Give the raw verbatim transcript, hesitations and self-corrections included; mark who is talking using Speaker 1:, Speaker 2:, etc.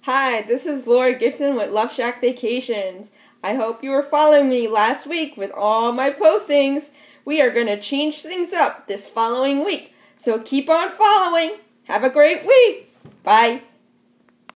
Speaker 1: Hi, this is Laura Gibson with LoveShack Vacations. I hope you were following me last week with all my postings. We are going to change things up this following week, so keep on following. Have a great week. Bye.